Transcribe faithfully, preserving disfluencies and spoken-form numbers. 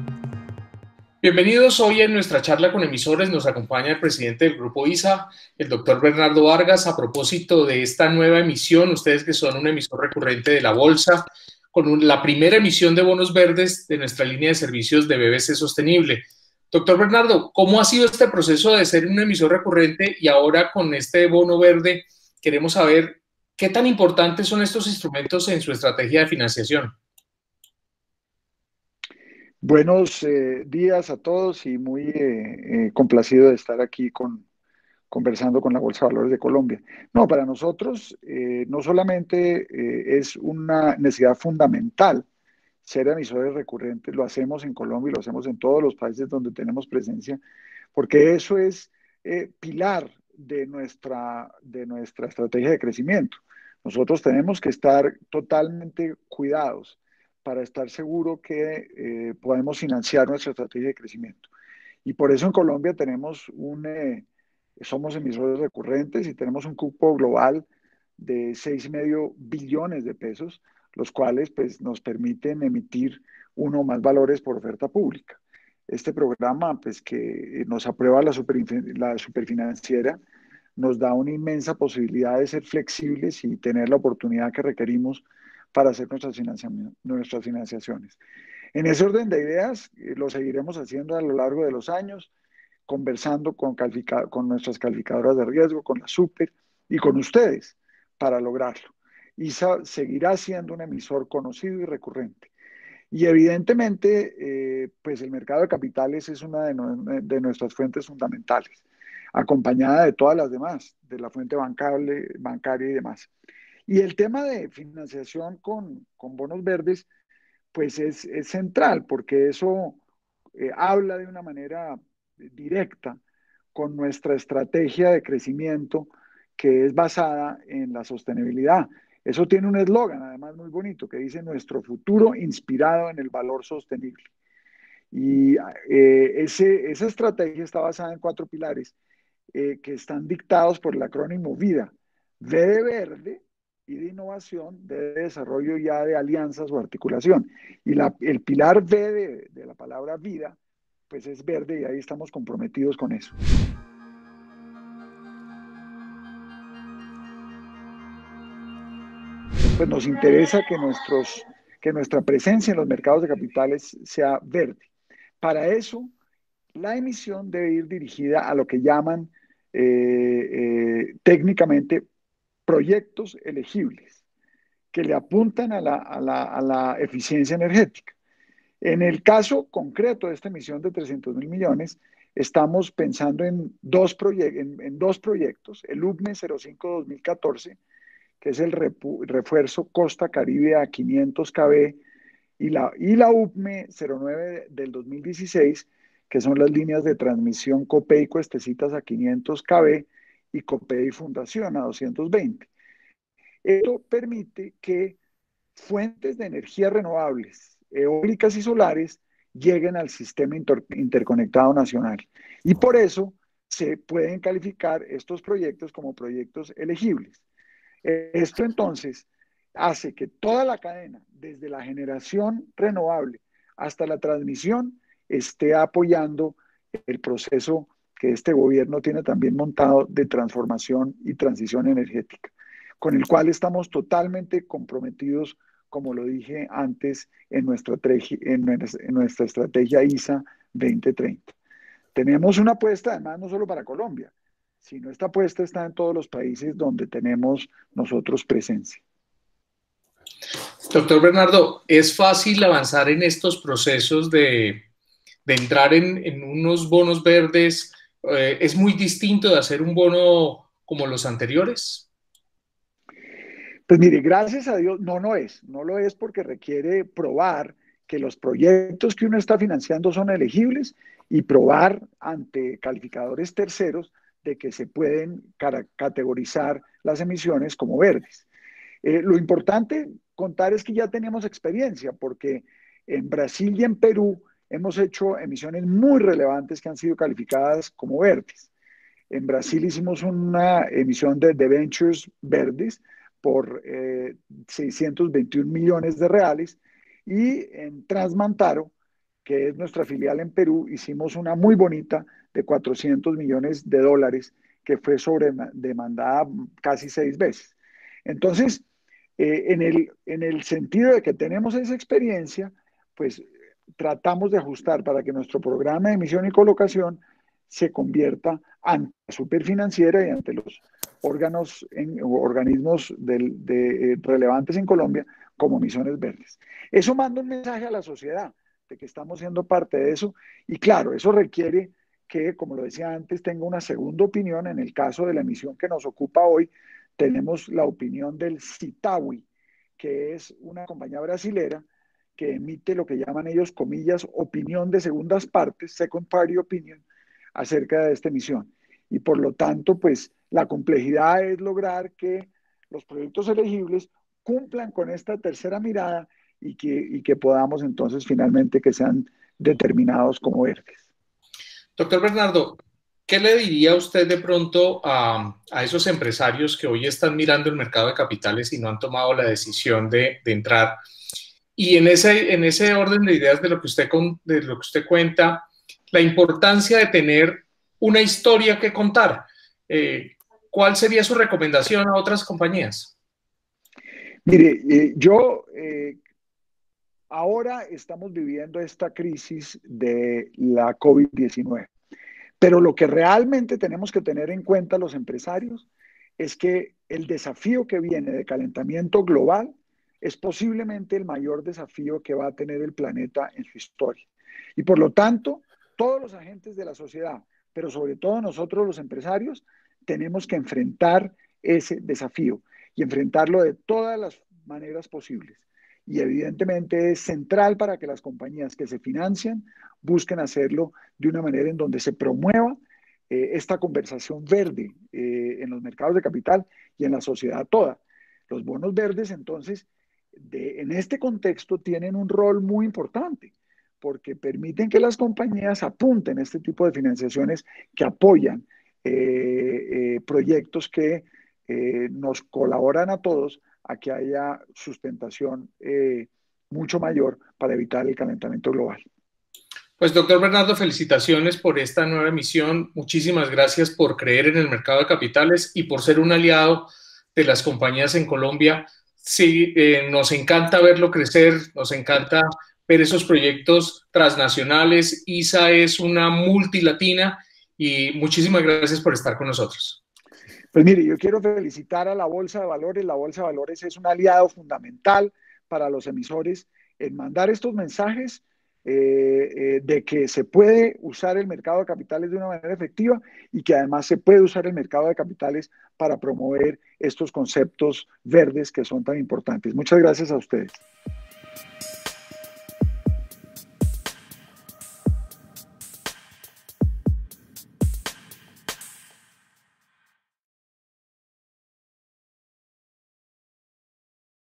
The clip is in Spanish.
Bienvenidos. Hoy en nuestra charla con emisores nos acompaña el presidente del Grupo ISA, el doctor Bernardo Vargas, a propósito de esta nueva emisión. Ustedes que son un emisor recurrente de la bolsa, con un, la primera emisión de bonos verdes de nuestra línea de servicios de B B C Sostenible. Doctor Bernardo, ¿cómo ha sido este proceso de ser un emisor recurrente y ahora con este bono verde queremos saber qué tan importantes son estos instrumentos en su estrategia de financiación? Buenos eh, días a todos y muy eh, eh, complacido de estar aquí con, conversando con la Bolsa de Valores de Colombia. No, para nosotros eh, no solamente eh, es una necesidad fundamental ser emisores recurrentes, lo hacemos en Colombia y lo hacemos en todos los países donde tenemos presencia, porque eso es eh, pilar de nuestra, de nuestra estrategia de crecimiento. Nosotros tenemos que estar totalmente cuidados para estar seguro que eh, podemos financiar nuestra estrategia de crecimiento. Y por eso en Colombia tenemos un, eh, somos emisores recurrentes y tenemos un cupo global de seis y medio billones de pesos, los cuales pues, nos permiten emitir uno o más valores por oferta pública. Este programa, pues, que nos aprueba la, super, la superfinanciera, nos da una inmensa posibilidad de ser flexibles y tener la oportunidad que requerimos para hacer nuestras, financia nuestras financiaciones. En ese orden de ideas, eh, lo seguiremos haciendo a lo largo de los años, conversando con, con nuestras calificadoras de riesgo, con la Super y con ustedes para lograrlo. ISA seguirá siendo un emisor conocido y recurrente. Y evidentemente, eh, pues el mercado de capitales es una de, no, de, nuestras fuentes fundamentales, acompañada de todas las demás, de la fuente bancable, bancaria y demás. Y el tema de financiación con, con bonos verdes, pues es, es central, porque eso eh, habla de una manera directa con nuestra estrategia de crecimiento que es basada en la sostenibilidad. Eso tiene un eslogan, además muy bonito, que dice nuestro futuro inspirado en el valor sostenible. Y eh, ese, esa estrategia está basada en cuatro pilares eh, que están dictados por el acrónimo VIDA. V de verde, y de innovación, D de desarrollo ya de alianzas o articulación. Y la, el pilar V de, de la palabra vida, pues es verde y ahí estamos comprometidos con eso. Pues nos interesa que, nuestros, que nuestra presencia en los mercados de capitales sea verde. Para eso, la emisión debe ir dirigida a lo que llaman eh, eh, técnicamente proyectos elegibles, que le apuntan a la, a la, a la eficiencia energética. En el caso concreto de esta emisión de trescientos mil millones, estamos pensando en dos, en, en dos proyectos, el U C M E cero cinco dos mil catorce, que es el refuerzo Costa Caribe a quinientos kilómetros, y la, y la U C M E cero nueve del dos mil dieciséis, que son las líneas de transmisión Copey Cuestecitas a quinientos kilómetros y Copey Fundación a doscientos veinte. Esto permite que fuentes de energía renovables, eólicas y solares, lleguen al sistema inter interconectado nacional. Y por eso se pueden calificar estos proyectos como proyectos elegibles. Esto entonces hace que toda la cadena, desde la generación renovable hasta la transmisión, esté apoyando el proceso que este gobierno tiene también montado de transformación y transición energética, con el cual estamos totalmente comprometidos, como lo dije antes, en nuestra, en nuestra estrategia ISA veinte treinta. Tenemos una apuesta, además, no solo para Colombia, sino esta apuesta está en todos los países donde tenemos nosotros presencia. Doctor Bernardo, ¿es fácil avanzar en estos procesos de, de entrar en, en, unos bonos verdes? Eh, ¿Es muy distinto de hacer un bono como los anteriores? Pues mire, gracias a Dios, no, no es. No lo es porque requiere probar que los proyectos que uno está financiando son elegibles y probar ante calificadores terceros de que se pueden categorizar las emisiones como verdes. Eh, lo importante contar es que ya tenemos experiencia, porque en Brasil y en Perú hemos hecho emisiones muy relevantes que han sido calificadas como verdes. En Brasil hicimos una emisión de debentures verdes por eh, seiscientos veintiún millones de reales, y en Transmantaro que es nuestra filial en Perú, hicimos una muy bonita de cuatrocientos millones de dólares que fue sobredemandada casi seis veces. Entonces, eh, en el, en el sentido de que tenemos esa experiencia, pues tratamos de ajustar para que nuestro programa de emisión y colocación se convierta ante la superfinanciera y ante los órganos, en, organismos de, de, eh, relevantes en Colombia como emisiones verdes. Eso manda un mensaje a la sociedad de que estamos siendo parte de eso y claro, eso requiere que, como lo decía antes, tenga una segunda opinión. En el caso de la emisión que nos ocupa hoy, tenemos la opinión del Citawi, que es una compañía brasilera que emite lo que llaman ellos, comillas, opinión de segundas partes, second party opinion, acerca de esta emisión. Y por lo tanto, pues la complejidad es lograr que los proyectos elegibles cumplan con esta tercera mirada y que, y que podamos entonces finalmente que sean determinados como verdes. Doctor Bernardo, ¿qué le diría usted de pronto a, a esos empresarios que hoy están mirando el mercado de capitales y no han tomado la decisión de, de entrar? Y en ese, en ese orden de ideas de lo, que usted, de lo que usted cuenta, la importancia de tener una historia que contar. Eh, ¿Cuál sería su recomendación a otras compañías? Mire, eh, yo eh, ahora estamos viviendo esta crisis de la COVID diecinueve, pero lo que realmente tenemos que tener en cuenta los empresarios es que el desafío que viene de calentamiento global es posiblemente el mayor desafío que va a tener el planeta en su historia. Y por lo tanto, todos los agentes de la sociedad, pero sobre todo nosotros los empresarios, tenemos que enfrentar ese desafío y enfrentarlo de todas las maneras posibles. Y evidentemente es central para que las compañías que se financian busquen hacerlo de una manera en donde se promueva eh, esta conversación verde eh, en los mercados de capital y en la sociedad toda. Los bonos verdes, entonces, de, en este contexto tienen un rol muy importante porque permiten que las compañías apunten a este tipo de financiaciones que apoyan eh, eh, proyectos que eh, nos colaboran a todos a que haya sustentación eh, mucho mayor para evitar el calentamiento global. Pues doctor Bernardo, felicitaciones por esta nueva emisión. Muchísimas gracias por creer en el mercado de capitales y por ser un aliado de las compañías en Colombia. Sí, eh, nos encanta verlo crecer, nos encanta ver esos proyectos transnacionales. I S A es una multilatina y muchísimas gracias por estar con nosotros. Pues mire, yo quiero felicitar a la Bolsa de Valores. La Bolsa de Valores es un aliado fundamental para los emisores en mandar estos mensajes eh, eh, de que se puede usar el mercado de capitales de una manera efectiva y que además se puede usar el mercado de capitales para promover estos conceptos verdes que son tan importantes. Muchas gracias a ustedes.